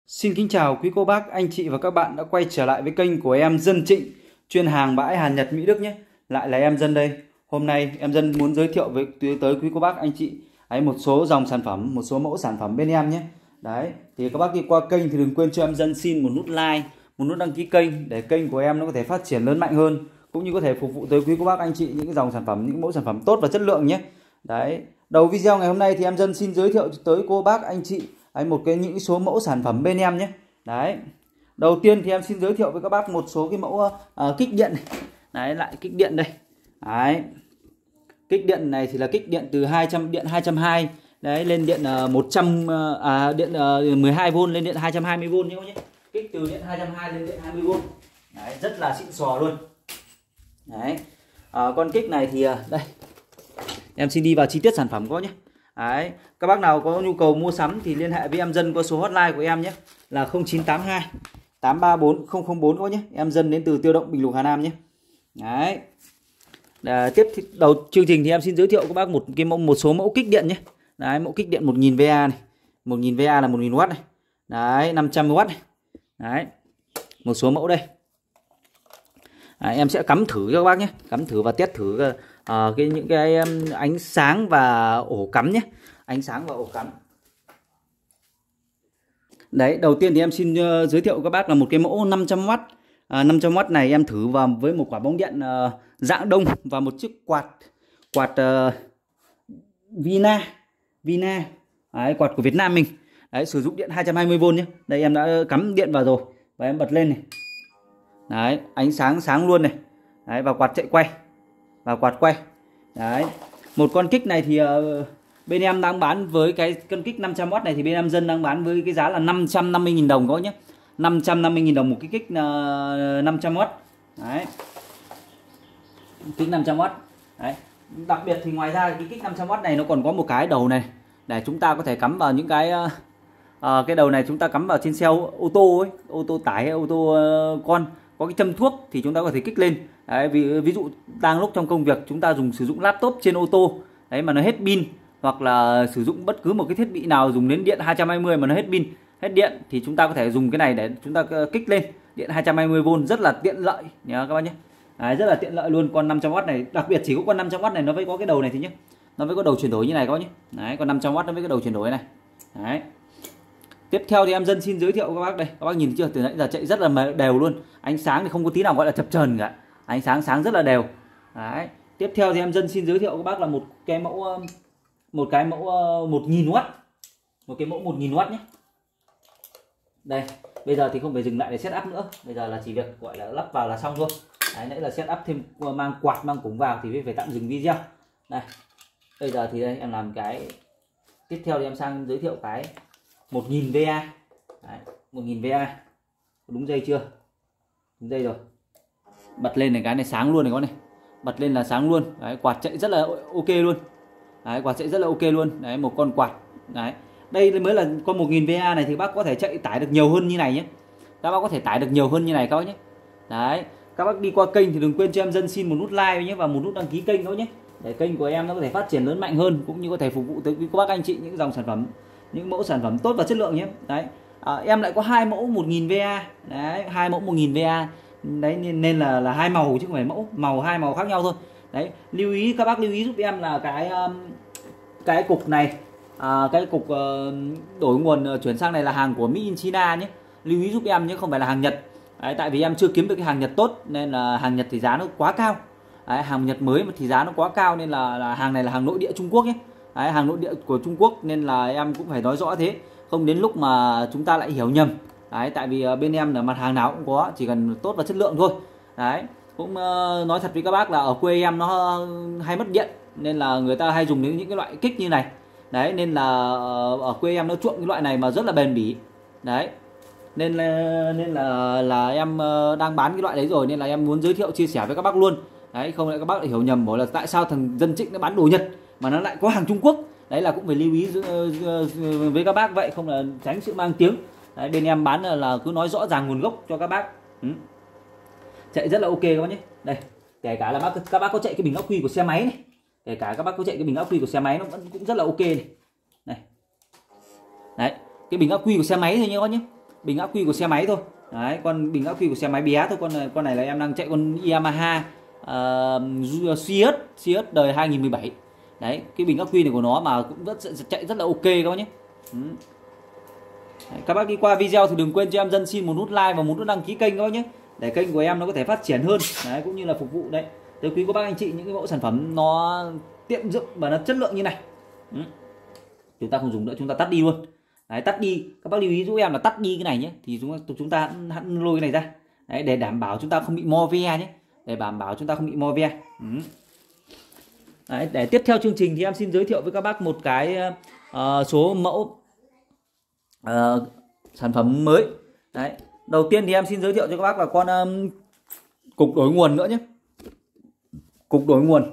Xin kính chào quý cô bác, anh chị và các bạn đã quay trở lại với kênh của em Dân Trịnh, chuyên hàng bãi Hàn Nhật Mỹ Đức nhé. Lại là em Dân đây. Hôm nay em Dân muốn giới thiệu tới quý cô bác, anh chị một số dòng sản phẩm, một số mẫu sản phẩm bên em nhé. Đấy, thì các bác đi qua kênh thì đừng quên cho em Dân xin một nút like, một nút đăng ký kênh để kênh của em nó có thể phát triển lớn mạnh hơn, cũng như có thể phục vụ tới quý cô bác anh chị những cái dòng sản phẩm, những mẫu sản phẩm tốt và chất lượng nhé. Đấy, đầu video ngày hôm nay thì em Dân xin giới thiệu tới cô bác anh chị những số mẫu sản phẩm bên em nhé. Đấy, đầu tiên thì em xin giới thiệu với các bác một số cái mẫu kích điện này. Đấy, lại kích điện đây. Đấy, kích điện này thì là kích điện từ 200 điện 220 đấy lên điện 12V lên điện 220V nhé. Kích từ điện 220 lên điện 20V. Đấy, rất là xịn sò luôn. Đấy, con kích này thì đây em xin đi vào chi tiết sản phẩm có nhé. Đấy, các bác nào có nhu cầu mua sắm thì liên hệ với em Dân qua số hotline của em nhé, là 0982 834 004 có nhé. Em Dân đến từ Tiêu Động, Bình Lục, Hà Nam nhé. Đấy. Tiếp đầu chương trình thì em xin giới thiệu các bác một số mẫu kích điện nhé. Đấy, mẫu kích điện 1000VA này. 1000VA là 1000W này. Đấy, 500W này. Đấy. Một số mẫu đây. Đấy, em sẽ cắm thử cho các bác nhé, cắm thử và test thử những cái ánh sáng và ổ cắm nhé, ánh sáng và ổ cắm. Đấy, đầu tiên thì em xin giới thiệu các bác là một cái mẫu 500W. 500W này em thử vào với một quả bóng điện dạng đông và một chiếc quạt Vina. Đấy, quạt của Việt Nam mình. Đấy, sử dụng điện 220V nhé. Đây em đã cắm điện vào rồi và em bật lên này. Đấy, ánh sáng luôn này. Đấy, và quạt chạy quay. Và quạt quay. Đấy. Một con kích này thì bên em đang bán với cái con kích 500W này thì bên em Dân đang bán với cái giá là 550.000 đồng có nhé. 550.000 đồng một cái kích 500W. Đấy. Kích 500W. Đấy. Đặc biệt thì ngoài ra cái kích 500W này nó còn có một cái đầu này để chúng ta có thể cắm vào những cái đầu này chúng ta cắm vào trên xe ô tô ấy, ô tô tải hay ô tô con có cái châm thuốc thì chúng ta có thể kích lên. Đấy, ví dụ đang lúc trong công việc chúng ta sử dụng laptop trên ô tô đấy mà nó hết pin, hoặc là sử dụng bất cứ một cái thiết bị nào dùng đến điện 220 mà nó hết pin, hết điện thì chúng ta có thể dùng cái này để chúng ta kích lên điện 220V, rất là tiện lợi nhớ các bác nhé. Đấy, rất là tiện lợi luôn. Con 500W này, đặc biệt chỉ có con 500W này nó mới có cái đầu này thì nhé, nó mới có đầu chuyển đổi như này các bác nhé. Đấy, con 500W nó mới có đầu chuyển đổi này. Đấy. Tiếp theo thì em Dân xin giới thiệu các bác đây, các bác nhìn chưa, từ nãy giờ chạy rất là đều luôn, ánh sáng thì không có tí nào gọi là chập chờn cả, ánh sáng rất là đều. Đấy. Tiếp theo thì em Dân xin giới thiệu các bác là một cái mẫu 1000W, một cái mẫu 1000W nhé. Đây, bây giờ thì không phải dừng lại để setup nữa, bây giờ là chỉ việc gọi là lắp vào là xong thôi. Đấy, nãy là setup thêm mang quạt mang cổng vào thì phải tạm dừng video. Đây, bây giờ thì đây em làm cái tiếp theo thì em sang giới thiệu cái 1000VA. Đấy, 1000VA. Đúng dây chưa? Đúng dây rồi. Bật lên này, cái này sáng luôn này con này. Bật lên là sáng luôn. Đấy, quạt chạy rất là ok luôn. Đấy, quạt chạy rất là ok luôn. Đấy, một con quạt. Đấy. Đây mới là con 1000VA này thì bác có thể tải được nhiều hơn như này nhé. Các bác có thể tải được nhiều hơn như này các bác nhé. Đấy, các bác đi qua kênh thì đừng quên cho em Dân xin một nút like nhé và một nút đăng ký kênh đó nhé. Để kênh của em nó có thể phát triển lớn mạnh hơn, cũng như có thể phục vụ tới các bác anh chị những dòng sản phẩm, những mẫu sản phẩm tốt và chất lượng nhé. Đấy, em lại có hai mẫu 1000VA. Đấy, hai mẫu 1000VA. Đấy, nên là hai màu chứ không phải màu hai màu khác nhau thôi. Đấy, lưu ý các bác lưu ý giúp em là cái cục này, cái cục đổi nguồn chuyển sang này là hàng của Made in China nhé. Lưu ý giúp em nhé, không phải là hàng Nhật. Đấy, tại vì em chưa kiếm được cái hàng Nhật tốt nên là hàng Nhật thì giá nó quá cao. Đấy, hàng Nhật mới mà thì giá nó quá cao nên là hàng này là hàng nội địa Trung Quốc nhé. Đấy, hàng nội địa của Trung Quốc nên là em cũng phải nói rõ thế, không đến lúc mà chúng ta lại hiểu nhầm. Đấy, tại vì bên em là mặt hàng nào cũng có, chỉ cần tốt và chất lượng thôi. Đấy, cũng nói thật với các bác là ở quê em nó hay mất điện nên là người ta hay dùng đến những cái loại kích như này. Đấy, nên là ở quê em nó chuộng cái loại này mà rất là bền bỉ. Đấy, nên là em đang bán cái loại đấy rồi nên là em muốn giới thiệu chia sẻ với các bác luôn. Đấy, không lại các bác lại hiểu nhầm bảo là tại sao thằng Dân Trịnh nó bán đồ Nhật mà nó lại có hàng Trung Quốc. Đấy là cũng phải lưu ý với các bác vậy, không là tránh sự mang tiếng. Đấy, bên em bán là cứ nói rõ ràng nguồn gốc cho các bác. Chạy rất là ok các bác nhé. Đây, kể cả là các bác có chạy cái bình ắc quy của xe máy này, kể cả các bác có chạy cái bình ắc quy của xe máy nó cũng rất là ok này. Này, đấy, cái bình ắc quy của xe máy thôi nhé các bác nhé. bình ắc quy của xe máy thôi. Đấy, con bình ắc quy của xe máy bé thôi. Con này là em đang chạy con Yamaha Sirius đời 2017. Đấy, cái bình ắc quy này của nó mà cũng chạy rất là ok các bác nhé. Đấy, các bác đi qua video thì đừng quên cho em Dân xin một nút like và một nút đăng ký kênh các bác nhé, để kênh của em nó có thể phát triển hơn. Đấy, cũng như là phục vụ đấy tới quý cô bác anh chị những cái mẫu sản phẩm nó tiện dụng và nó chất lượng như này. Chúng ta không dùng nữa, chúng ta tắt đi luôn. Đấy, tắt đi, các bác lưu ý giúp em là tắt đi cái này nhé, thì chúng ta hẵng lôi cái này ra. Đấy, để đảm bảo chúng ta không bị mo ve nhé, để đảm bảo chúng ta không bị mo ve. Đấy, để tiếp theo chương trình thì em xin giới thiệu với các bác một cái số mẫu sản phẩm mới. Đấy, đầu tiên thì em xin giới thiệu cho các bác là con cục đổi nguồn nữa nhé. Cục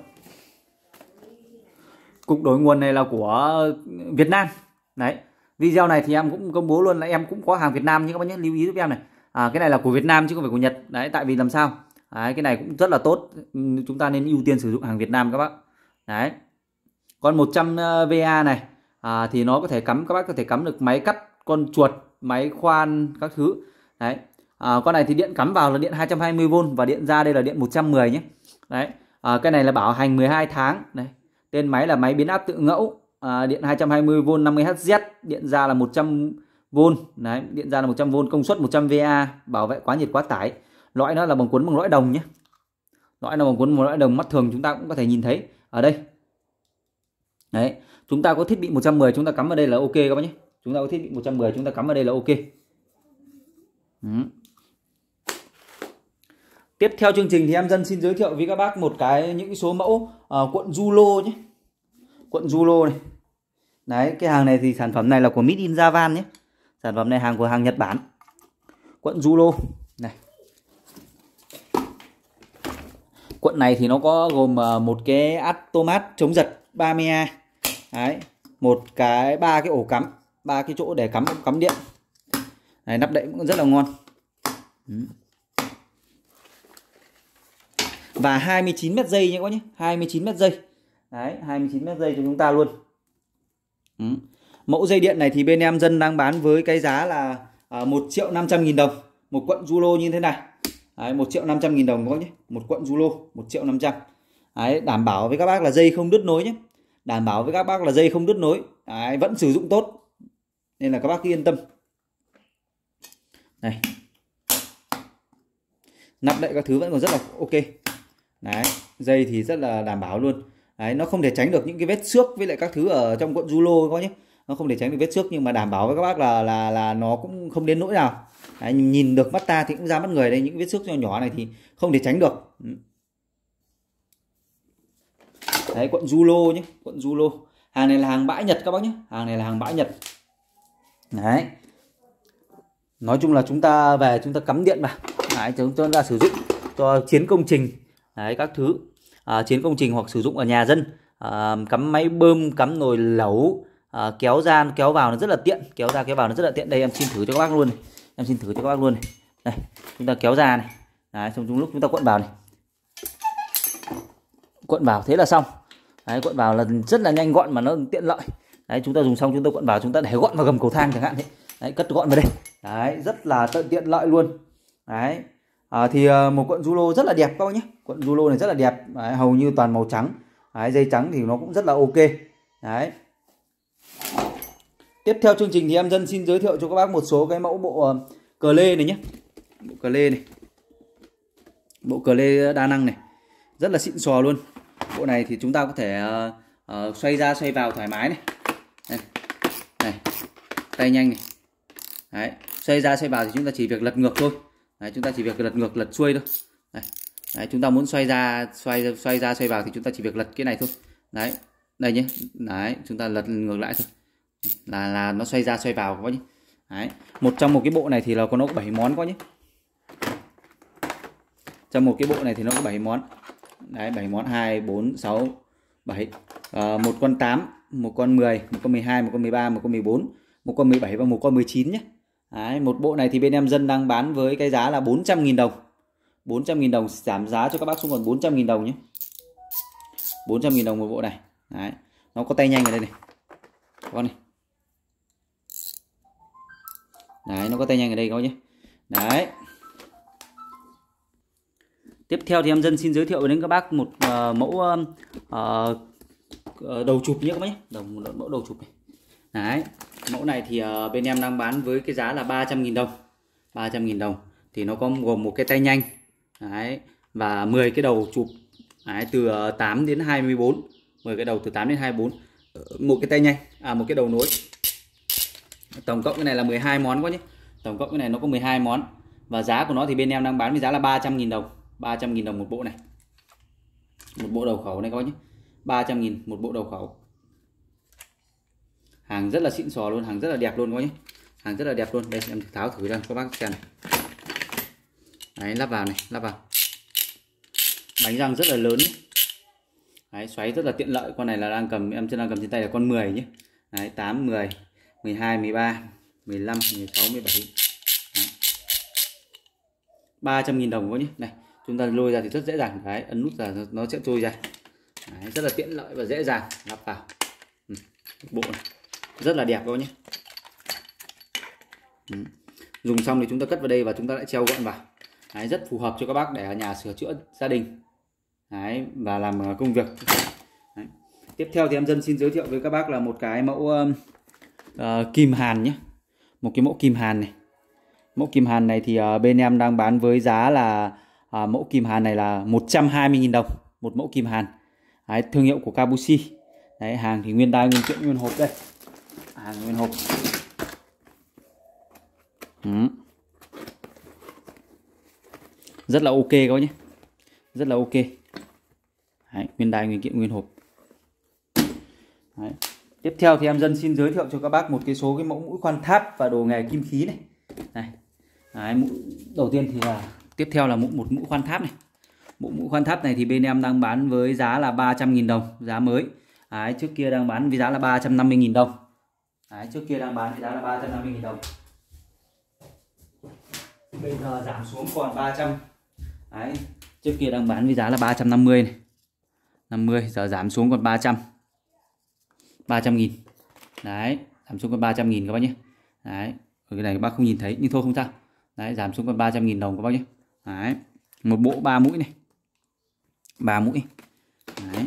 đổi nguồn này là của Việt Nam. Đấy, video này thì em cũng công bố luôn là em cũng có hàng Việt Nam nhé các bác nhé, lưu ý giúp em này. Cái này là của Việt Nam chứ không phải của Nhật. Đấy, tại vì làm sao? Đấy, cái này cũng rất là tốt, chúng ta nên ưu tiên sử dụng hàng Việt Nam các bác. Đấy, con 100 VA này thì nó có thể cắm, các bác có thể cắm được máy cắt con chuột, máy khoan các thứ. Đấy, con này thì điện cắm vào là điện 220V và điện ra đây là điện 110 nhé. Đấy, cái này là bảo hành 12 tháng. Đấy, tên máy là máy biến áp tự ngẫu, điện 220V 50Hz, điện ra là 100V. Đấy, điện ra là 100V, công suất 100 VA, bảo vệ quá nhiệt quá tải. Lõi nó là bằng cuốn bằng lõi đồng nhé. Lõi là bằng cuốn bằng lõi đồng, mắt thường chúng ta cũng có thể nhìn thấy ở đây. Đấy, chúng ta có thiết bị 110 chúng ta cắm vào đây là ok các bác nhé. Chúng ta có thiết bị 110 chúng ta cắm vào đây là ok. Tiếp theo chương trình thì em Dân xin giới thiệu với các bác một những số mẫu cuộn Zulo nhé. Cuộn Zulo này. Đấy, cái hàng này thì sản phẩm này là của Made in Japan nhé. Sản phẩm này hàng của hàng Nhật Bản. Cuộn Zulo này. Cuộn này thì nó có gồm một cái automat chống giật 30A. Đấy, ba cái ổ cắm, 3 cái chỗ để cắm điện. Này, nắp đậy cũng rất là ngon. Và 29 mét dây nhé các bác nhé, 29 mét dây. Đấy, 29 mét dây cho chúng ta luôn. Mẫu dây điện này thì bên em Dân đang bán với cái giá là 1.500.000 đồng một cuộn Zulo như thế này. Đấy, 1.500.000 đồng các bác nhé, một cuộn Zulo 1.500.000. Đấy, đảm bảo với các bác là dây không đứt nối nhé. Đảm bảo với các bác là dây không đứt nối. Đấy, vẫn sử dụng tốt. Nên là các bác cứ yên tâm. Này, nắp đậy các thứ vẫn còn rất là ok. Đấy, dây thì rất là đảm bảo luôn. Đấy, nó không thể tránh được những cái vết xước với lại các thứ ở trong cuộn Zulo các bác nhé. Nó không thể tránh được vết xước, nhưng mà đảm bảo với các bác là nó cũng không đến nỗi nào. Đấy, nhìn được mắt ta thì cũng ra mắt người đây, những vết xước nhỏ nhỏ này thì không thể tránh được. Đấy, cuộn Zulo nhé, cuộn Zulo. Hàng này là hàng bãi Nhật các bác nhé, hàng này là hàng bãi Nhật. Đấy, nói chung là chúng ta về chúng ta cắm điện vào. Đấy, chúng ta sử dụng cho chiến công trình. Đấy, các thứ chiến công trình hoặc sử dụng ở nhà dân, cắm máy bơm, cắm nồi lẩu, kéo ra kéo vào nó rất là tiện, kéo ra kéo vào nó rất là tiện. Đây em xin thử cho các bác luôn này. Em xin thử cho các bác luôn này. Đây, chúng ta kéo ra này. Đấy, xong lúc chúng ta cuộn vào này. Cuộn vào thế là xong. Đấy, cuộn vào là rất là nhanh gọn mà nó tiện lợi. Đấy, chúng ta dùng xong chúng ta cuộn vào, chúng ta để gọn vào gầm cầu thang chẳng hạn thế. Đấy, cất gọn vào đây. Đấy, rất là tiện lợi luôn. Đấy. Thì một cuộn Zulo rất là đẹp các bác nhé. Cuộn Zulo này rất là đẹp. Đấy, hầu như toàn màu trắng. Đấy, dây trắng thì nó cũng rất là ok. Đấy. Tiếp theo chương trình thì em Dân xin giới thiệu cho các bác một số cái mẫu bộ cờ lê này nhé. Bộ cờ lê này. Bộ cờ lê đa năng này. Rất là xịn sò luôn. Bộ này thì chúng ta có thể xoay ra xoay vào thoải mái này. Đây. Này. Tay nhanh này. Đấy. Xoay ra xoay vào thì chúng ta chỉ việc lật ngược thôi. Đấy, chúng ta chỉ việc lật ngược lật xuôi thôi. Đấy. Đấy, chúng ta muốn xoay ra xoay vào thì chúng ta chỉ việc lật cái này thôi. Đấy, đây nhé. Đấy, chúng ta lật ngược lại thôi. Là nó xoay ra xoay vào các bác nhé. Đấy, trong một cái bộ này thì là nó có 7 món các nhé. Trong một cái bộ này thì nó có 7 món. Đấy, 7 món, 2 4 6 7. Một con 8, một con 10, một con 12, một con 13, một con 14, một con 17 và một con 19 nhé. Đấy, một bộ này thì bên em Dân đang bán với cái giá là 400.000 đồng. 400.000 đồng, giảm giá cho các bác xuống còn 400.000 đồng nhé. 400.000 đồng một bộ này. Đấy, nó có tay nhanh ở đây này. Con này. Đấy, nó có tay nhanh ở đây các bác nhé. Đấy. Tiếp theo thì em Dân xin giới thiệu đến các bác một mẫu đầu chụp nhé các bác nhé. Mẫu đầu chụp này. Đấy. Mẫu này thì bên em đang bán với cái giá là 300.000 đồng. 300.000 đồng. Thì nó có gồm một cái tay nhanh. Đấy. Và 10 cái đầu chụp. Đấy, từ 8 đến 24. 10 cái đầu từ 8 đến 24. Một cái tay nhanh, một cái đầu nối. Tổng cộng cái này là 12 món quá nhé. Tổng cộng cái này nó có 12 món. Và giá của nó thì bên em đang bán với giá là 300.000 đồng. 300.000 đồng một bộ này. Một bộ đầu khẩu này các bác nhé. 300.000 một bộ đầu khẩu. Hàng rất là xịn sò luôn, hàng rất là đẹp luôn các bác nhé. Hàng rất là đẹp luôn. Đây em tháo thử ra các bác xem này. Đấy, lắp vào này, lắp vào. Bánh răng rất là lớn. Đấy, xoáy rất là tiện lợi. Con này là đang cầm, em đang cầm trên tay là con 10 nhé. Đấy, 8, 10, 12, 13, 15, 16, 17. Đấy. 300.000 đồng quá nhé. Này, chúng ta lôi ra thì rất dễ dàng. Đấy, ấn nút là nó sẽ trôi ra. Đấy, rất là tiện lợi và dễ dàng lắp vào. Bộ này rất là đẹp các nhé. Dùng xong thì chúng ta cất vào đây và chúng ta lại treo gọn vào. Đấy, rất phù hợp cho các bác để ở nhà sửa chữa gia đình. Đấy, và làm công việc. Đấy. Tiếp theo thì em Dân xin giới thiệu với các bác là một cái mẫu kìm hàn nhé. Một cái mẫu kìm hàn này. Mẫu kìm hàn này thì bên em đang bán với giá là mẫu kìm hàn này là 120.000 đồng một mẫu kìm hàn. Đấy, thương hiệu của Kabushi. Đấy, hàng thì nguyên đai nguyên kiện nguyên hộp đây. Hàng nguyên hộp. Rất là ok các bác nhé. Rất là ok. Đấy, nguyên đai nguyên kiện nguyên hộp. Đấy. Tiếp theo thì em Dân xin giới thiệu cho các bác một số cái mẫu mũi khoan tháp và đồ nghề kim khí này. Này. Đấy, đầu tiên thì tiếp theo là một mũi khoan tháp này. Mũi khoan tháp này thì bên em đang bán với giá là 300.000 đồng, giá mới. Đấy, trước kia đang bán với giá là 350.000 đồng. Đấy, trước kia đang bán với giá là 350.000 đồng. Bây giờ giảm xuống còn 300. Đấy, trước kia đang bán với giá là 350 này. 50, giờ giảm xuống còn 300. 300.000. Đấy, giảm xuống còn 300.000 các bác nhé. Đấy, ở cái này các bác không nhìn thấy nhưng thôi không sao. Đấy, giảm xuống còn 300.000 đồng các bác nhé. Đấy, một bộ 3 mũi này. 3 mũi. Đấy.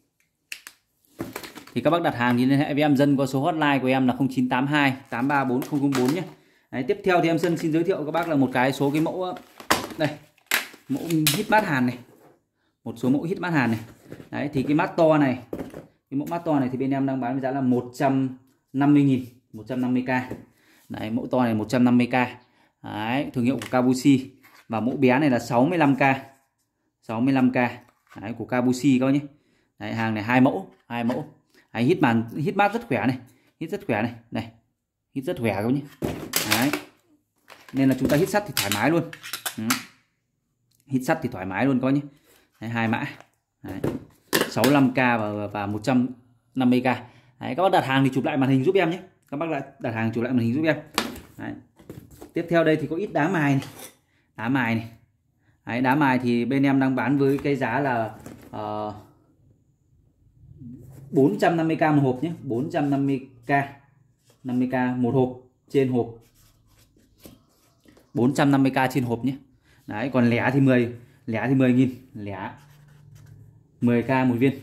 Thì các bác đặt hàng thì liên hệ với em Dân qua số hotline của em là 0982 834 004 nhé. Đấy, tiếp theo thì em Dân xin giới thiệu các bác là một số cái mẫu đây, mẫu hít mát hàn này. Một số mẫu hít mát hàn này. Đấy, thì cái mát to này, cái mẫu mát to này thì bên em đang bán với giá là 150.000, 150k. Đấy, mẫu to này 150k. Đấy, thương hiệu của Kabushi. Và mẫu bé này là 65k. 65k. Đấy, của Kabushi các bác nhé. Đấy, hàng này hai mẫu. Đấy, hít mát rất khỏe này. Hít rất khỏe này. Này. Hít rất khỏe các bác nhé. Đấy. Nên là chúng ta hít sắt thì thoải mái luôn. Hít sắt thì thoải mái luôn các bác nhé. Đấy, hai mã. Đấy. 65k và 150k. Đấy, các bác đặt hàng thì chụp lại màn hình giúp em nhé. Các bác lại đặt hàng chụp lại màn hình giúp em. Đấy. Tiếp theo đây thì có ít đá mài này. Đá mài này. Đấy, đá mài thì bên em đang bán với cái giá là 450k một hộp nhé. 450k. 50k một hộp trên hộp. 450k trên hộp nhé. Đấy, còn lẻ thì 10.000. Lẻ 10k một viên.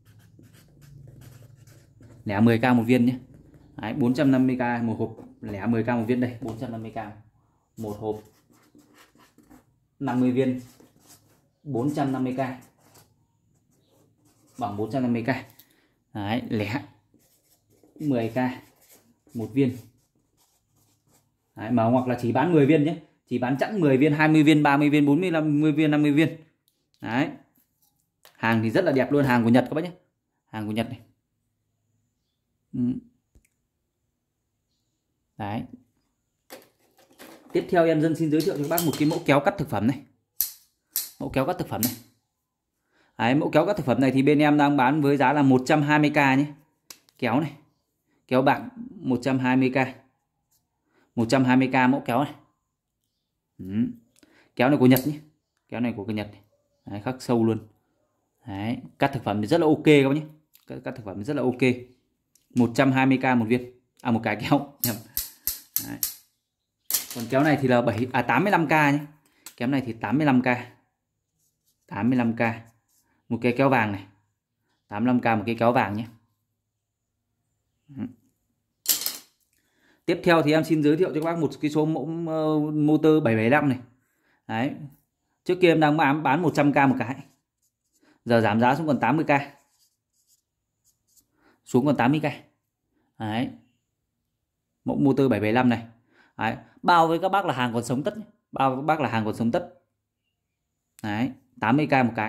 Lẻ 10k một viên nhé. Đấy, 450k một hộp, lẻ 10k một viên đây, 450k một hộp. 50 viên 450k. Bằng 450k. Đấy, lẻ 10k một viên. Đấy, mà hoặc là chỉ bán 10 viên nhé. Chỉ bán chẵn 10 viên, 20 viên, 30 viên, 40, 50 viên, 50 viên. Đấy. Hàng thì rất là đẹp luôn, hàng của Nhật các bác nhé. Hàng của Nhật này. Đấy. Tiếp theo em Dân xin giới thiệu cho các bác một cái mẫu kéo cắt thực phẩm này. Mẫu kéo cắt thực phẩm này. Đấy, mẫu kéo cắt thực phẩm này thì bên em đang bán với giá là 120k nhé. Kéo này. Kéo bạc 120k. 120k mẫu kéo này. Kéo này của Nhật nhé. Kéo này của Nhật này. Đấy, khắc sâu luôn. Đấy, cắt thực phẩm thì rất là ok các bác nhé. Cắt thực phẩm thì rất là ok. 120k một viên. À, một cái kéo. Đấy. Còn kéo này thì là 85k nhé. Kéo này thì 85k. 85k. Một cái kéo vàng này. 85k một cái kéo vàng nhé. Tiếp theo thì em xin giới thiệu cho các bác một cái số mẫu motor 775 này. Đấy. Trước kia em đang bán 100k một cái. Giờ giảm giá xuống còn 80k. Xuống còn 80k. Đấy. Mẫu motor 775 này. Đấy. Bao với các bác là hàng còn sống tất. Bao với các bác là hàng còn sống tất. Đấy. 80k một cái.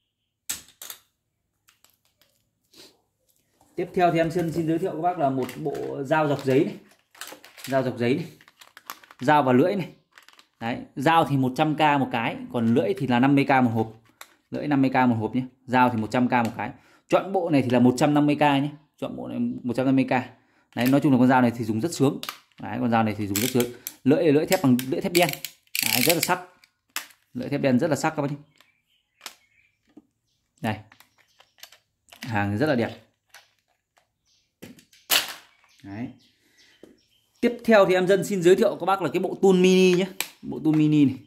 Tiếp theo thì em xin giới thiệu các bác là một bộ dao dọc giấy này. Dao dọc giấy này. Dao và lưỡi này. Đấy. Dao thì 100k một cái. Còn lưỡi thì là 50k một hộp. Lưỡi 50k một hộp nhé. Dao thì 100k một cái. Chọn bộ này thì là 150k nhé. Chọn bộ này 150k. Đấy, nói chung là con dao này thì dùng rất sướng. Đấy, con dao này thì dùng rất sướng. Lưỡi thép bằng lưỡi thép đen. Đấy, rất là sắc. Lưỡi thép đen rất là sắc các bác nhé. Đây. Hàng rất là đẹp. Đấy. Tiếp theo thì em xin giới thiệu các bác là cái bộ tool mini nhé. Bộ tool mini này.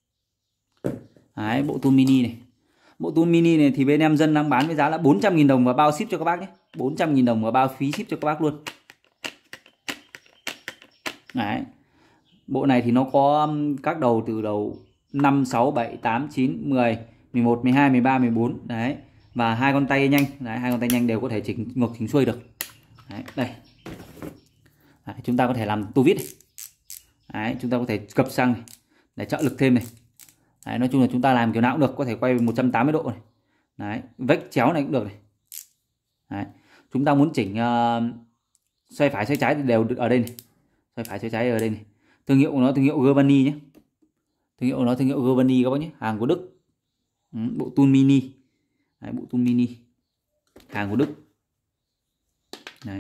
Đấy, bộ tool mini này. Bộ tool mini này thì bên em đang bán với giá là 400.000 đồng và bao ship cho các bác nhé. 400.000 đồng và bao phí ship cho các bác luôn. Đấy. Bộ này thì nó có các đầu từ đầu 5, 6, 7, 8, 9, 10, 11, 12, 13, 14. Đấy. Và hai con tay nhanh. Đấy, hai con tay nhanh đều có thể chỉnh ngược chỉnh xuôi được. Đấy, đây. Đấy, chúng ta có thể làm tu vít này. Đấy, chúng ta có thể cập sang này để trợ lực thêm này. Đấy, nói chung là chúng ta làm kiểu nào cũng được, có thể quay 180 độ này. Đấy, vách chéo này cũng được này. Đấy, chúng ta muốn chỉnh xoay phải xoay trái thì đều được ở đây này. Xoay phải xoay trái ở đây này. Thương hiệu của nó thương hiệu Germany nhé. Thương hiệu của nó thương hiệu Germany các bác nhé, hàng của Đức. Bộ tool mini. Đấy, bộ tool mini. Hàng của Đức. Đấy.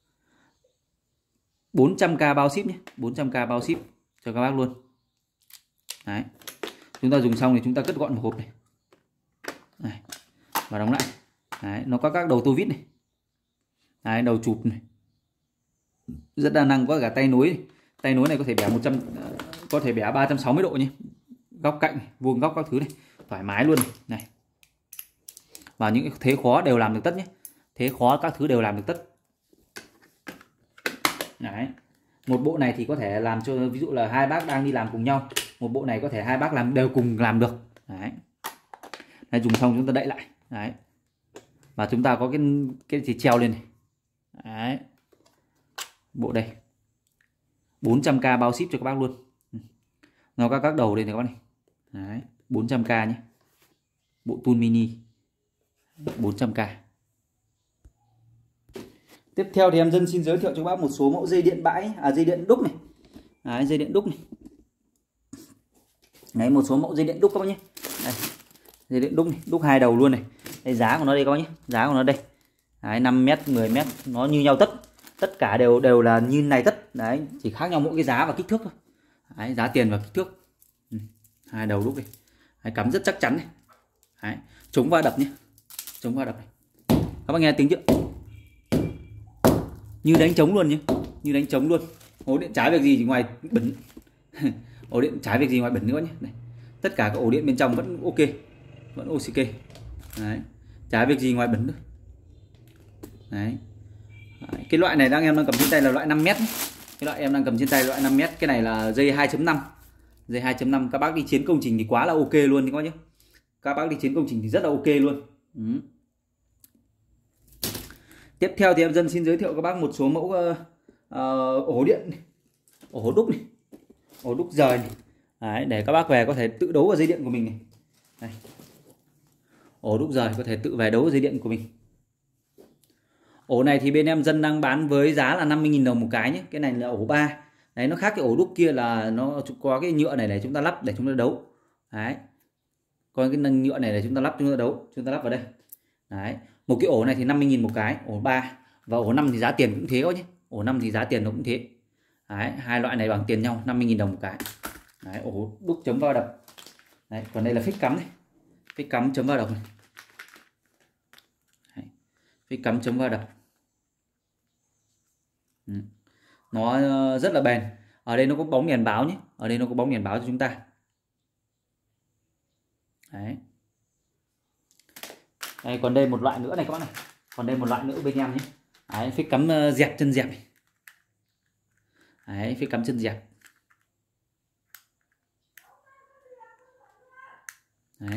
400k bao ship nhé, 400k bao ship cho các bác luôn. Đấy. Chúng ta dùng xong thì chúng ta cất gọn một hộp này. Này. Và đóng lại. Đấy, nó có các đầu tô vít này. Đấy, đầu chụp này. Rất đa năng, có cả tay nối này. Tay nối này có thể bẻ 100 có thể bẻ 360 độ nhé. Góc cạnh, vuông góc các thứ này, thoải mái luôn này. Này. Và những cái thế khó đều làm được tất nhé. Thế khó các thứ đều làm được tất. Đấy. Một bộ này thì có thể làm cho ví dụ là hai bác đang đi làm cùng nhau, một bộ này có thể hai bác làm đều cùng làm được. Đấy. Đấy, dùng xong chúng ta đậy lại. Đấy. Và chúng ta có cái gì treo lên này. Đấy. Bộ đây 400k bao ship cho các bác luôn. Nó có các đầu đây này các bác này. Đấy. 400k nhé. Bộ tool mini 400k. Tiếp theo thì em xin giới thiệu cho các bác một số mẫu dây điện bãi, dây điện đúc này. Đấy, dây điện đúc này. Đấy, một số mẫu dây điện đúc các bác nhé. Đây. Dây điện đúc này, đúc hai đầu luôn này. Đây, giá của nó đây các bác nhé, giá của nó đây. Đấy, 5m, 10m, nó như nhau tất. Tất cả đều là như này tất. Đấy, chỉ khác nhau mỗi cái giá và kích thước thôi. Đấy, giá tiền và kích thước. Hai đầu đúc này. Đấy, cắm rất chắc chắn này. Đấy, chống va đập nhé. Chống va đập này. Các bác nghe tiếng chưa? Như đánh trống luôn nhé, như đánh trống luôn. Ổ điện trái việc gì chỉ ngoài bẩn. Ổ điện trái việc gì ngoài bẩn nữa nhé. Này. Tất cả các ổ điện bên trong vẫn ok, vẫn ok. Đấy. Trái việc gì ngoài bẩn nữa. Đấy. Đấy. Cái loại này em đang cầm trên tay là loại 5m. Cái loại em đang cầm trên tay là loại 5m. Cái này là dây 2.5. Dây 2.5. Các bác đi chiến công trình thì quá là ok luôn các bác nhé. Các bác đi chiến công trình thì rất là ok luôn. Tiếp theo thì em xin giới thiệu các bác một số mẫu ổ điện này. Ổ đúc này, ổ đúc rời này. Đấy, để các bác về có thể tự đấu vào dây điện của mình này. Đây. Ổ đúc rời có thể tự về đấu vào dây điện của mình. Ổ này thì bên em đang bán với giá là 50.000 đồng một cái nhé. Cái này là ổ 3. Đấy, nó khác cái ổ đúc kia là nó có cái nhựa này để chúng ta lắp để chúng ta đấu. Đấy. Còn cái nhựa này để chúng ta lắp chúng ta đấu, chúng ta lắp vào đây. Đấy. Một cái ổ này thì 50.000 một cái, ổ 3 và ổ 5 thì giá tiền cũng thế thôi nhé. Ổ 5 thì giá tiền nó cũng thế. Đấy, hai loại này bằng tiền nhau, 50.000 đồng một cái. Đấy, ổ đúc chấm va đập. Đấy, còn đây là phích cắm này. Phích cắm chấm va đập này. Đấy, phích cắm chấm va đập. Nó rất là bền. Ở đây nó có bóng đèn báo nhé, ở đây nó có bóng đèn báo cho chúng ta. Đấy. Đây, còn đây một loại nữa này các bác này, còn đây một loại nữa bên em nhé. Đấy, phích cắm dẹp chân dẹp này. Đấy, phích cắm chân dẹp. Đấy.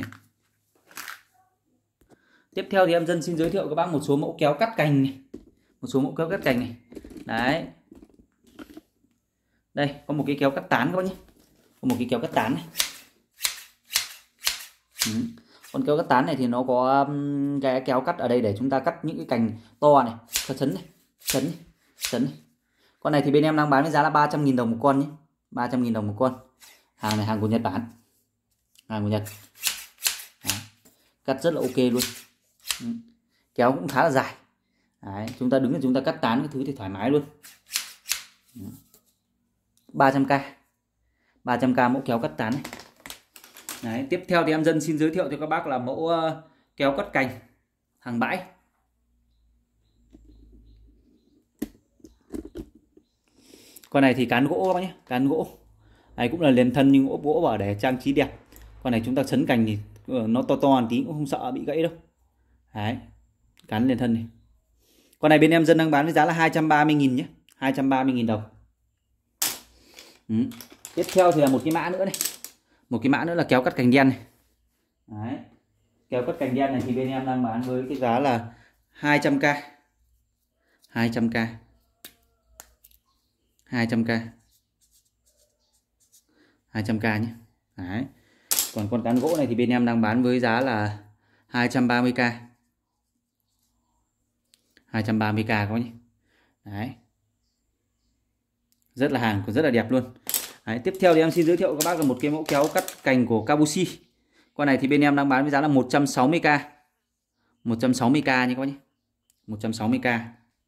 Tiếp theo thì em Dân xin giới thiệu các bác một số mẫu kéo cắt cành này. Một số mẫu kéo cắt cành này. Đấy. Đây, có một cái kéo cắt tán các bác nhé. Có một cái kéo cắt tán này. Con kéo cắt tán này thì nó có cái kéo cắt ở đây để chúng ta cắt những cái cành to này, sấn này, sấn này. Con này thì bên em đang bán với giá là 300.000 đồng một con nhé. 300.000 đồng một con. Hàng này hàng của Nhật Bản. Hàng của Nhật. Đó. Cắt rất là ok luôn. Kéo cũng khá là dài. Đấy, chúng ta đứng thì chúng ta cắt tán cái thứ thì thoải mái luôn. 300k. 300k mẫu kéo cắt tán này. Đấy, tiếp theo thì em Dân xin giới thiệu cho các bác là mẫu kéo cắt cành hàng bãi. Con này thì cán gỗ các bác nhé, cán gỗ. Đấy, cũng là liền thân nhưng gỗ vào để trang trí đẹp. Con này chúng ta sấn cành thì nó to to một tí cũng không sợ bị gãy đâu. Đấy, cán liền thân này. Con này bên em Dân đang bán với giá là 230.000 nhé, 230.000 đồng. Tiếp theo thì là một cái mã nữa này. Một cái mã nữa là kéo cắt cành đen này. Đấy. Kéo cắt cành đen này thì bên em đang bán với cái giá là 200k. 200k. 200k. 200k nhé. Đấy. Còn con cán gỗ này thì bên em đang bán với giá là 230k. 230k các bác nhé. Đấy. Rất là hàng, rất là đẹp luôn. Đấy, tiếp theo thì em xin giới thiệu các bác là một cái mẫu kéo cắt cành của Kabushi. Con này thì bên em đang bán với giá là 160k. 160k nhé các bác nhé. 160k.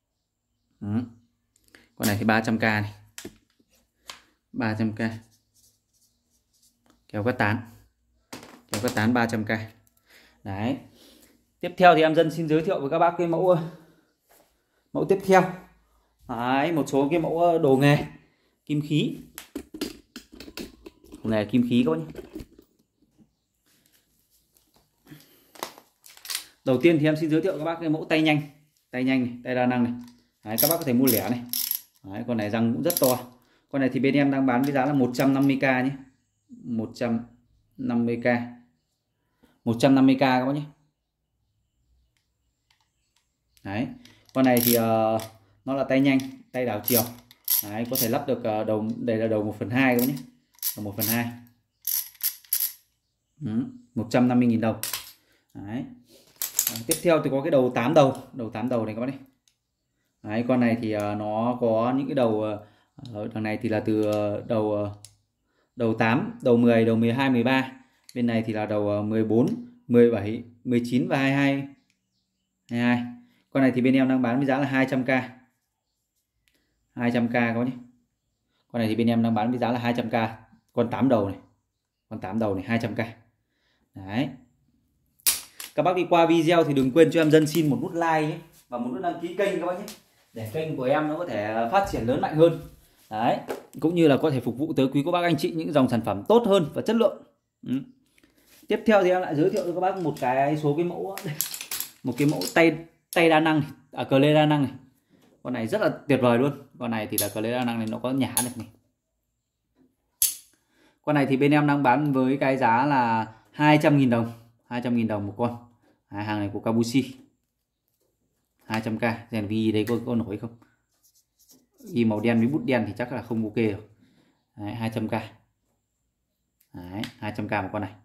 Con này thì 300k này. 300k. Kéo cắt tán. Kéo cắt tán 300k. Đấy. Tiếp theo thì em Dân xin giới thiệu với các bác cái mẫu tiếp theo. Đấy, một số cái mẫu đồ nghề kim khí. Nghề kim khí các bác nhé. Đầu tiên thì em xin giới thiệu các bác cái mẫu tay nhanh. Tay nhanh này, tay đa năng này. Đấy, các bác có thể mua lẻ này. Đấy, con này răng cũng rất to. Con này thì bên em đang bán với giá là 150k nhé. 150k. 150k các bác nhé. Đấy. Con này thì nó là tay nhanh, tay đảo chiều. Đấy, có thể lắp được đầu, đây là đầu 1/2 các bác nhé. Đầu 1/2. 150.000 đồng. Đấy. Tiếp theo thì có cái đầu 8 đầu, đầu 8 đầu này các bác này. Đấy, con này thì nó có những cái đầu ở đằng này thì là từ đầu 8, đầu 10, đầu 12, 13. Bên này thì là đầu 14, 17, 19 và 22. 22. Con này thì bên em đang bán với giá là 200k. 200k các bác nhé. Con này thì bên em đang bán với giá là 200k. Con 8 đầu này. Con 8 đầu này 200k. Đấy. Các bác đi qua video thì đừng quên cho em Dân xin một nút like nhé, và một nút đăng ký kênh các bác nhé, để kênh của em nó có thể phát triển lớn mạnh hơn. Đấy, cũng như là có thể phục vụ tới quý cô bác anh chị những dòng sản phẩm tốt hơn và chất lượng. Tiếp theo thì em lại giới thiệu cho các bác một cái số cái mẫu, một cái mẫu tay đa năng, cờ lê đa năng này. Con này rất là tuyệt vời luôn. Con này thì là cờ lê đa năng này, nó có nhả được này. Con này thì bên em đang bán với cái giá là 200.000 đồng. 200.000 đồng một con. Hàng này của Kabushi. 200k. Rèn vi đấy có nổi không? Ghi màu đen với bút đen thì chắc là không ok rồi. Đấy, 200k. Đấy, 200k một con này.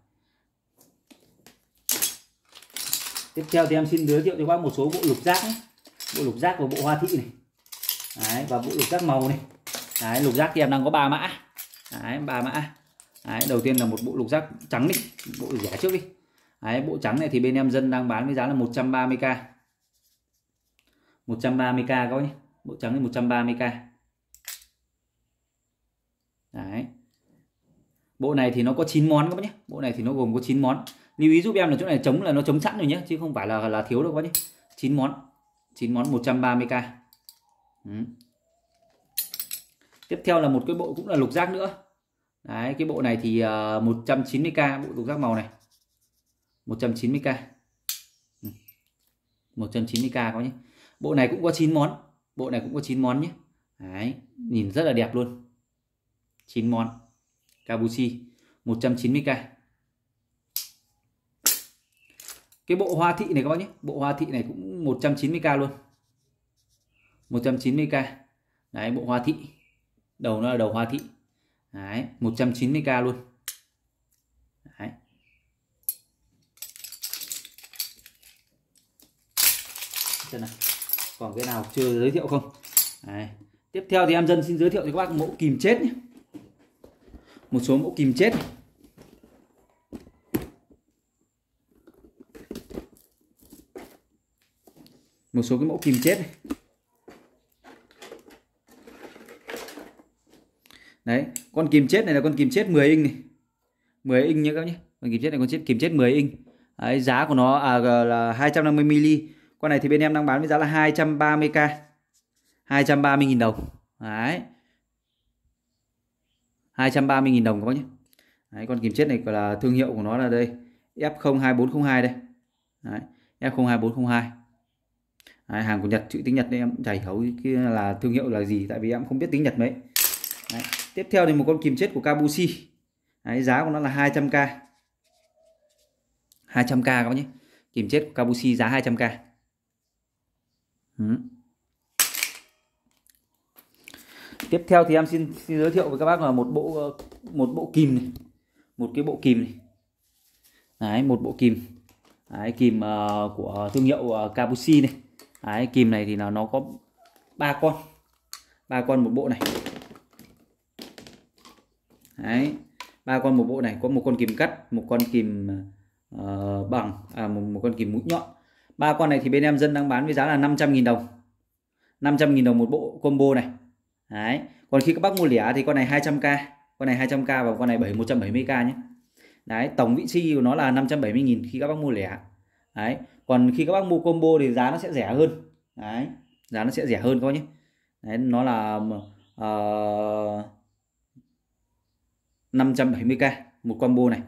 Tiếp theo thì em xin giới thiệu cho các bác một số bộ lục giác nhé. Bộ lục giác và bộ hoa thị này. Đấy, và bộ lục giác màu này. Đấy, lục giác thì em đang có 3 mã. Đấy, 3 mã. Đấy, đầu tiên là một bộ lục giác trắng đi, bộ rẻ trước đi. Đấy, bộ trắng này thì bên em Dân đang bán với giá là 130k. 130k các bác nhé. Bộ trắng là 130k. Đấy. Bộ này thì nó có 9 món các bác nhé. Bộ này thì nó gồm có 9 món. Lưu ý giúp em là chỗ này trống là nó trống sẵn rồi nhé, chứ không phải là thiếu đâu các bác nhé. 9 món. 9 món 130k. Tiếp theo là một cái bộ cũng là lục giác nữa. Đấy, cái bộ này thì 190k, bộ lục giác màu này 190k, 190k có nhé. Bộ này cũng có 9 món, bộ này cũng có 9 món nhé. Đấy, nhìn rất là đẹp luôn, 9 món Kabushi 190k. Cái bộ hoa thị này các bác nhé, bộ hoa thị này cũng 190k luôn, 190k. Đấy, bộ hoa thị, đầu nó là đầu hoa thị. Đấy, 190k luôn. Đấy. Xem nào, còn cái nào chưa giới thiệu không? Đấy. Tiếp theo thì em Dân xin giới thiệu cho các bác mẫu kìm chết nhé. Một số mẫu kìm chết này. Một số cái mẫu kìm chết này. Đấy, con kìm chết này là con kìm chết 10 inch này. 10 inch nhé các nhé. Con kìm chết này con kìm chết 10 inch. Đấy, giá của nó là 250 ml. Con này thì bên em đang bán với giá là 230k. 230.000 đồng. Đấy. 230.000 đồng các bác nhé. Đấy, con kìm chết này là thương hiệu của nó là đây, F02402 đây. Đấy, F02402. Đấy, hàng của Nhật, chữ tiếng Nhật đây em chả hiểu kia là thương hiệu là gì, tại vì em không biết tiếng Nhật mấy. Đấy. Tiếp theo thì một con kìm chết của Kabushi. Đấy, giá của nó là 200k. 200k các bác nhé. Kìm chết của Kabushi giá 200k. Tiếp theo thì em xin giới thiệu với các bác là một bộ kìm này, một cái bộ kìm này. Đấy, một bộ kìm. Đấy, kìm của thương hiệu Kabushi này. Đấy, kìm này thì nó có 3 con một bộ này. Đấy, 3 con một bộ này, có một con kìm cắt, một con kìm bằng, một con kìm mũi nhọn. 3 con này thì bên em Dân đang bán với giá là 500.000 đồng. 500.000 đồng một bộ combo này. Đấy, còn khi các bác mua lẻ thì con này 200k, con này 200k và con này 170k nhé. Đấy, tổng vị trí của nó là 570.000 khi các bác mua lẻ. Đấy, còn khi các bác mua combo thì giá nó sẽ rẻ hơn. Đấy, giá nó sẽ rẻ hơn các bác nhé. Đấy, nó là 570k một combo này.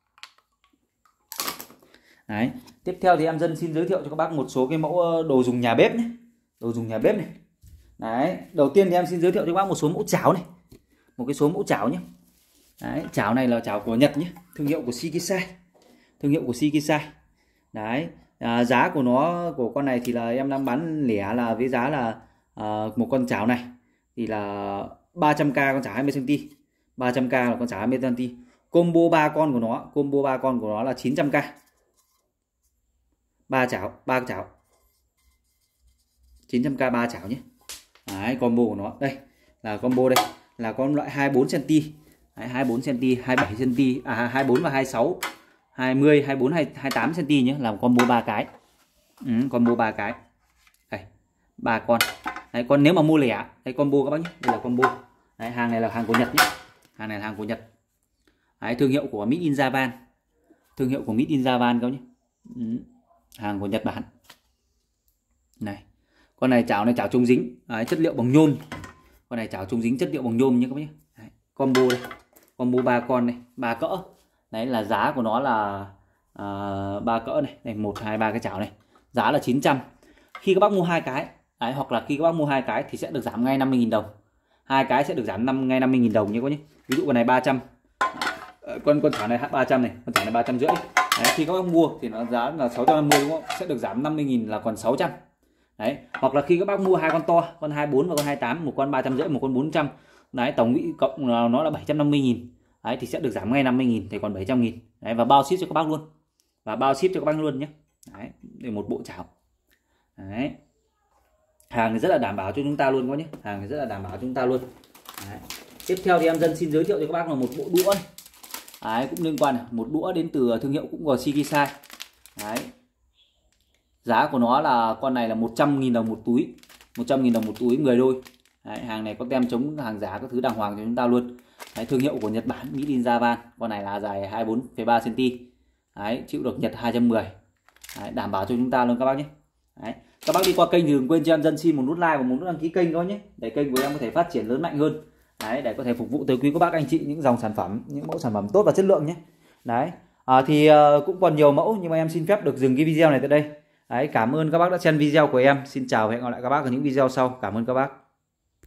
Đấy, tiếp theo thì em Dân xin giới thiệu cho các bác một số cái mẫu đồ dùng nhà bếp nhé. Đồ dùng nhà bếp này. Đấy, đầu tiên thì em xin giới thiệu cho các bác một số mẫu chảo này. Một cái số mẫu chảo nhé. Đấy, chảo này là chảo của Nhật nhé, thương hiệu của Shikisai. Thương hiệu của Shikisai. Đấy, giá của nó, của con này thì là em đang bán lẻ là với giá là một con chảo này thì là 300k con chảo 20cm. 300k là con chảo 20cm. Combo 3 con của nó, combo 3 con của nó là 900k. 3 chảo 900k 3 chảo nhé. Đấy, combo của nó đây là combo, đây là con loại 24cm. 24cm, 27cm, 24 và 26, 20, 24, 28cm nhé, làm combo 3 cái. Combo 3 cái. Đây, 3 con. Đấy, còn nếu mà mua lẻ, đây combo các bác nhé, đây là combo. Đấy, hàng này là hàng của Nhật nhé. Hàng này là hàng của Nhật. Đấy, thương hiệu của Made in Japan. Thương hiệu của Made in Japan các bác nhé. Hàng của Nhật Bản. Này. Con này chảo chống dính, đấy, chất liệu bằng nhôm. Con này chảo chống dính chất liệu bằng nhôm nhé các bác nhé. Đấy, combo đây. Combo 3 con này, 3 cỡ. Đấy là giá của nó là 3 cỡ này, này 1 2 3 cái chảo này. Giá là 900. Khi các bác mua 2 cái, đấy, hoặc là khi các bác mua 2 cái thì sẽ được giảm ngay 50.000 đồng. 2 cái sẽ được giảm ngay 50.000 đồng nhé các bác nhé. Ví dụ con này 300. Con chảo này 300 này, con chảo này 350. Đấy, khi các bác mua thì nó giá là 650 đúng không? Sẽ được giảm 50.000 là còn 600. Đấy, hoặc là khi các bác mua 2 con to, con 24 và con 28, một con 350, một con 400. Đấy, tổng vị cộng nó là 750.000. Đấy, thì sẽ được giảm ngay 50.000 thì còn 700.000. Đấy, và bao ship cho các bác luôn. Và bao ship cho các bác luôn nhé. Đấy, để một bộ chảo. Đấy. Hàng thì rất là đảm bảo cho chúng ta luôn các bác nhé. Hàng thì rất là đảm bảo cho chúng ta luôn. Đấy. Tiếp theo thì em Dân xin giới thiệu cho các bác là một bộ đũa này. Đấy, cũng liên quan này, một đũa đến từ thương hiệu cũng của Shikisai. Đấy. Giá của nó là con này là 100.000 đồng một túi. 100.000 đồng một túi 10 đôi. Đấy, hàng này có tem chống hàng giả các thứ đàng hoàng cho chúng ta luôn. Đấy, thương hiệu của Nhật Bản, Made in Japan. Con này là dài 24,3 cm. Đấy, chịu được Nhật 210. Đấy, đảm bảo cho chúng ta luôn các bác nhé. Đấy. Các bác đi qua kênh thì đừng quên cho em Dân xin một nút like và một nút đăng ký kênh các bác nhé, để kênh của em có thể phát triển lớn mạnh hơn. Đấy, để có thể phục vụ tới quý các bác anh chị những dòng sản phẩm, những mẫu sản phẩm tốt và chất lượng nhé. Đấy, cũng còn nhiều mẫu nhưng mà em xin phép được dừng cái video này tại đây. Đấy, cảm ơn các bác đã xem video của em. Xin chào và hẹn gặp lại các bác ở những video sau. Cảm ơn các bác.